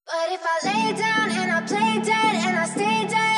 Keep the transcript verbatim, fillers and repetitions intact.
But if I lay down and I play dead and I stay dead